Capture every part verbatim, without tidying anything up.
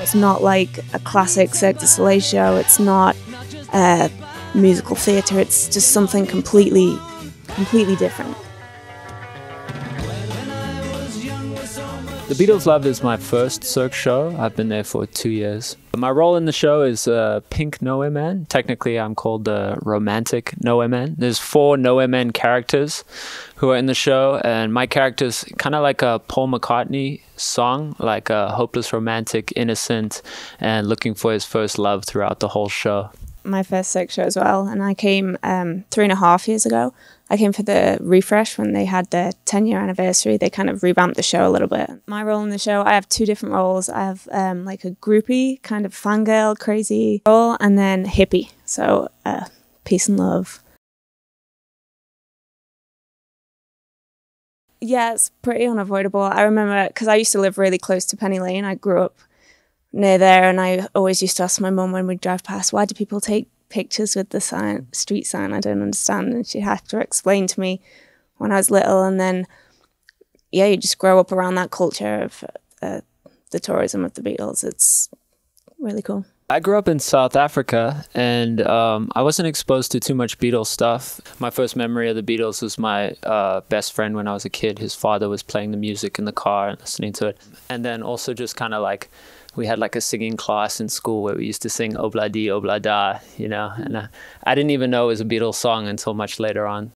It's not like a classic Cirque du Soleil show. It's not uh, musical theatre. It's just something completely, completely different. The Beatles Love is my first Cirque show. I've been there for two years. My role in the show is uh, Pink Nowhere Man. Technically, I'm called the Romantic Nowhere Man. There's four Nowhere Man characters who are in the show, and my character's kind of like a Paul McCartney song, like a hopeless romantic, innocent, and looking for his first love throughout the whole show. My first Cirque show as well, and I came um, three and a half years ago. I came for the refresh when they had their ten year anniversary. They kind of revamped the show a little bit. My role in the show, I have two different roles. I have um, like a groupie, kind of fangirl, crazy role, and then hippie. So uh, peace and love. Yeah, it's pretty unavoidable. I remember, because I used to live really close to Penny Lane. I grew up near there, and I always used to ask my mum when we'd drive past, why do people take pictures with the sign, street sign? I don't understand. And she'd have to explain to me when I was little. And then, yeah, you just grow up around that culture of uh, the tourism of the Beatles. It's really cool. I grew up in South Africa, and um, I wasn't exposed to too much Beatles stuff. My first memory of the Beatles was my uh, best friend when I was a kid. His father was playing the music in the car and listening to it. And then also just kind of like, we had like a singing class in school where we used to sing Obla Di, Obla Da, you know, and uh, I didn't even know it was a Beatles song until much later on.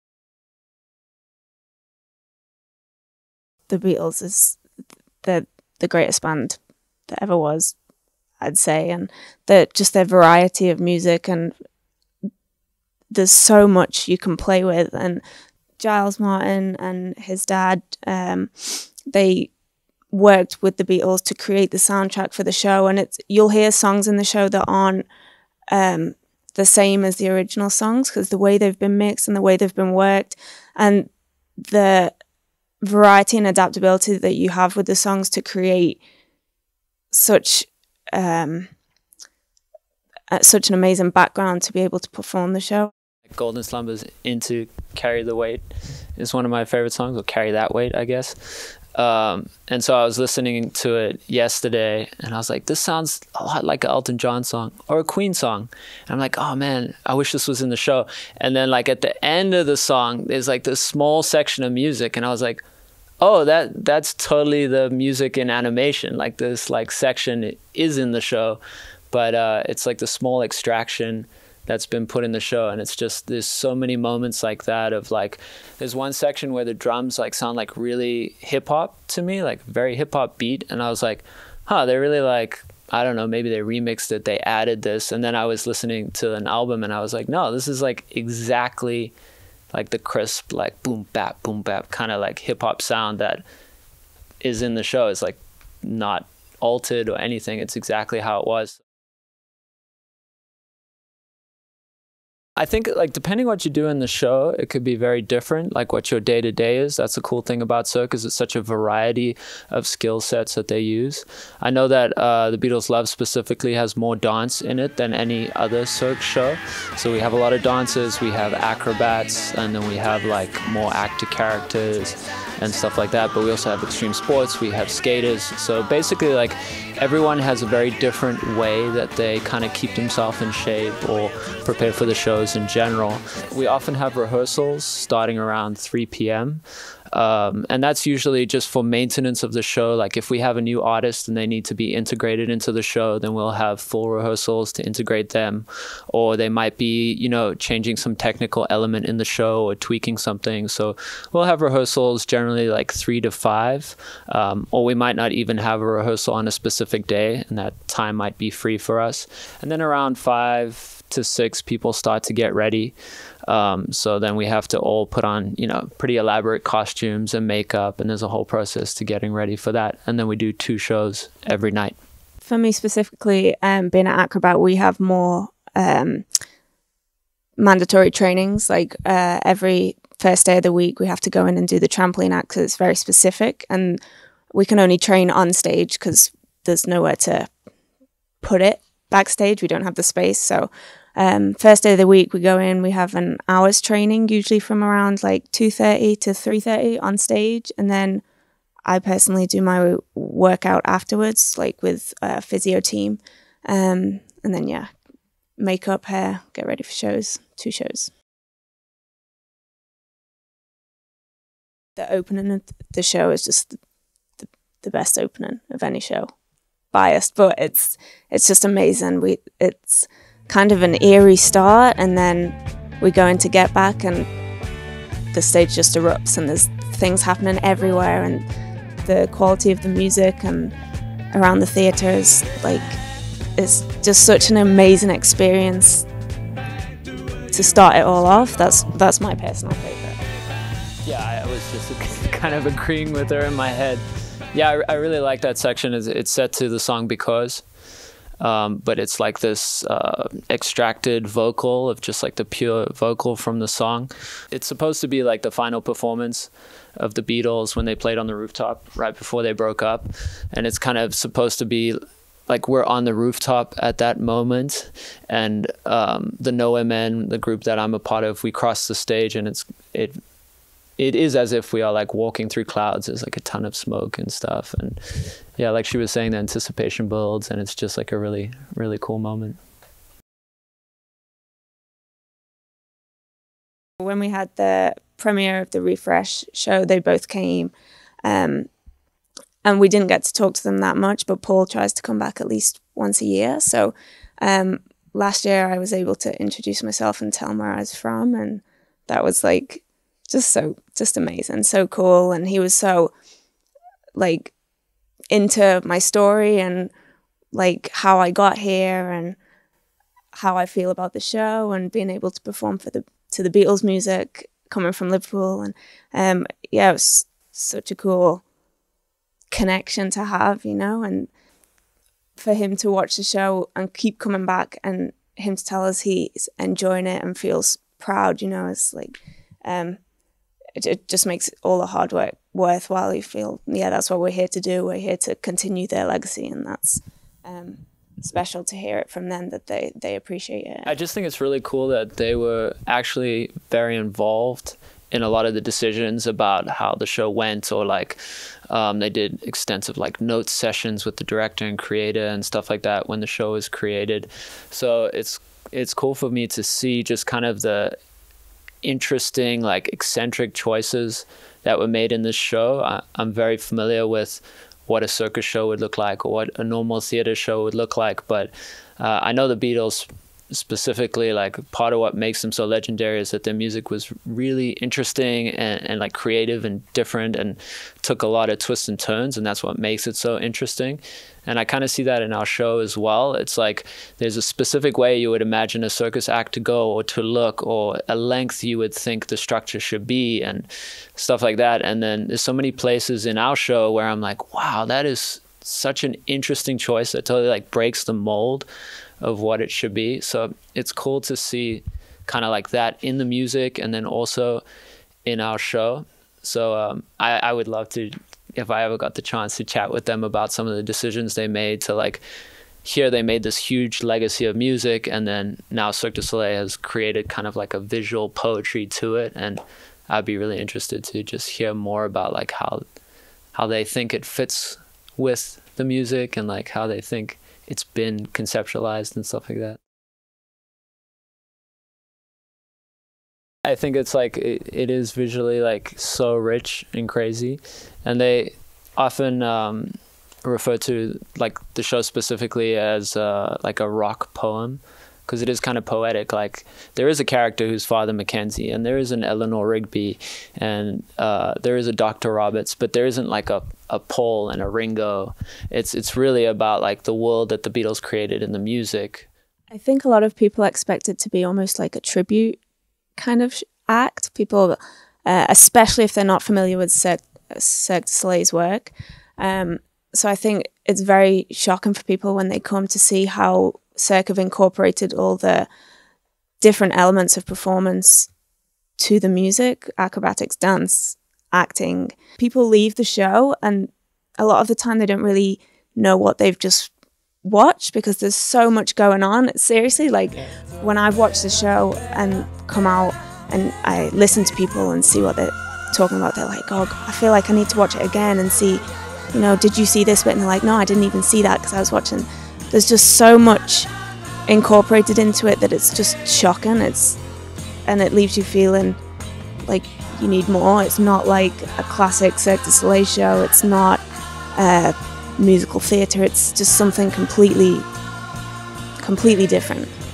The Beatles is the the greatest band that ever was, I'd say, and the just their variety of music, and there's so much you can play with. And Giles Martin and his dad, um, they worked with the Beatles to create the soundtrack for the show, and it's you'll hear songs in the show that aren't um, the same as the original songs because the way they've been mixed and the way they've been worked, and the variety and adaptability that you have with the songs to create such um, uh, such an amazing background to be able to perform the show. Golden Slumbers into Carry the Weight is one of my favorite songs, or Carry That Weight, I guess. Um, and so I was listening to it yesterday, and I was like, this sounds a lot like an Elton John song or a Queen song. And I'm like, oh man, I wish this was in the show. And then like at the end of the song, there's like this small section of music, and I was like, oh, that that's totally the music in animation. Like this like section is in the show, but uh, it's like the small extraction that's been put in the show. And it's just, there's so many moments like that of like, there's one section where the drums like sound like really hip hop to me, like very hip hop beat. And I was like, huh, they're really like, I don't know, maybe they remixed it, they added this. And then I was listening to an album and I was like, no, this is like exactly like the crisp, like boom, bap, boom, bap, kind of like hip hop sound that is in the show. It's like not altered or anything. It's exactly how it was. I think like depending what you do in the show, it could be very different, like what your day-to-day is. That's the cool thing about Cirque, is it's such a variety of skill sets that they use. I know that uh, the Beatles Love specifically has more dance in it than any other Cirque show. So we have a lot of dancers, we have acrobats, and then we have like more actor characters and stuff like that. But we also have extreme sports, we have skaters. So basically like everyone has a very different way that they kind of keep themselves in shape or prepare for the shows in general. We often have rehearsals starting around three p m Um, and that's usually just for maintenance of the show. Like if we have a new artist and they need to be integrated into the show, then we'll have full rehearsals to integrate them. Or they might be, you know, changing some technical element in the show or tweaking something. So we'll have rehearsals generally like three to five. Um, or we might not even have a rehearsal on a specific day, and that time might be free for us. And then around five to six, people start to get ready. Um, so then we have to all put on, you know, pretty elaborate costumes and makeup, and there's a whole process to getting ready for that. And then we do two shows every night. For me specifically, um, being an acrobat, we have more um, mandatory trainings. Like uh, every first day of the week, we have to go in and do the trampoline act because it's very specific, and we can only train on stage because there's nowhere to put it backstage. We don't have the space. So Um, first day of the week, we go in, we have an hour's training, usually from around like two thirty to three thirty on stage. And then I personally do my workout afterwards, like with a physio team. Um, and then, yeah, makeup, hair, get ready for shows, two shows. The opening of the show is just the, the best opening of any show. Biased, but it's it's just amazing. We It's kind of an eerie start, and then we go into Get Back and the stage just erupts and there's things happening everywhere, and the quality of the music and around the theatre is like, it's just such an amazing experience to start it all off. That's that's my personal favourite. Yeah, I was just kind of agreeing with her in my head. Yeah, I, I really like that section. It's, it's set to the song Because, um, but it's like this uh, extracted vocal of just like the pure vocal from the song. It's supposed to be like the final performance of the Beatles when they played on the rooftop right before they broke up. And it's kind of supposed to be like we're on the rooftop at that moment, and um, the Nowhere Men, the group that I'm a part of, we cross the stage, and it's it it is as if we are like walking through clouds. There's like a ton of smoke and stuff, and yeah, like she was saying, the anticipation builds, and it's just like a really really cool moment. When we had the premiere of the Refresh show, they both came. Um, And we didn't get to talk to them that much, but Paul tries to come back at least once a year. So um, last year I was able to introduce myself and tell him where I was from. And that was like just so, just amazing, so cool. And he was so like into my story and like how I got here and how I feel about the show and being able to perform for the to the Beatles music coming from Liverpool. And um, yeah, it was such a cool connection to have, you know, and for him to watch the show and keep coming back and him to tell us he's enjoying it and feels proud, you know, it's like, um, it, it just makes all the hard work worthwhile. You feel, yeah, that's what we're here to do. We're here to continue their legacy, and that's um, special to hear it from them, that they, they appreciate it. I just think it's really cool that they were actually very involved in a lot of the decisions about how the show went, or like um, they did extensive like notes sessions with the director and creator and stuff like that when the show was created. So it's it's cool for me to see just kind of the interesting, like eccentric choices that were made in this show. I, I'm very familiar with what a circus show would look like or what a normal theater show would look like, but uh, I know the Beatles specifically, like part of what makes them so legendary is that their music was really interesting and, and like creative and different and took a lot of twists and turns, and that's what makes it so interesting. And I kind of see that in our show as well. It's like there's a specific way you would imagine a circus act to go or to look, or a length you would think the structure should be and stuff like that. And then there's so many places in our show where I'm like, wow, that is such an interesting choice that totally like breaks the mold of what it should be. So it's cool to see kind of like that in the music and then also in our show. So um, I, I would love to, if I ever got the chance to chat with them about some of the decisions they made to like, here they made this huge legacy of music, and then now Cirque du Soleil has created kind of like a visual poetry to it. And I'd be really interested to just hear more about like how, how they think it fits with the music and like how they think it's been conceptualized and stuff like that. I think it's like, it, it is visually like so rich and crazy. And they often um, refer to like the show specifically as uh, like a rock poem, because it is kind of poetic. Like there is a character who's Father Mackenzie, and there is an Eleanor Rigby, and uh, there is a Doctor Roberts, but there isn't like a, a Paul and a Ringo. It's it's really about like the world that the Beatles created in the music. I think a lot of people expect it to be almost like a tribute kind of act. People, uh, especially if they're not familiar with Cirque, Cirque du Soleil's work. Um, so I think it's very shocking for people when they come to see how Cirque have incorporated all the different elements of performance to the music, acrobatics, dance, acting. People leave the show and a lot of the time they don't really know what they've just watched because there's so much going on. Seriously, like when I've watched the show and come out and I listen to people and see what they talking about, they're like, oh, I feel like I need to watch it again and see, you know, did you see this bit? And they're like, no, I didn't even see that because I was watching. There's just so much incorporated into it that it's just shocking. It's and it leaves you feeling like you need more. It's not like a classic Cirque du Soleil show. It's not uh, musical theatre. It's just something completely, completely different.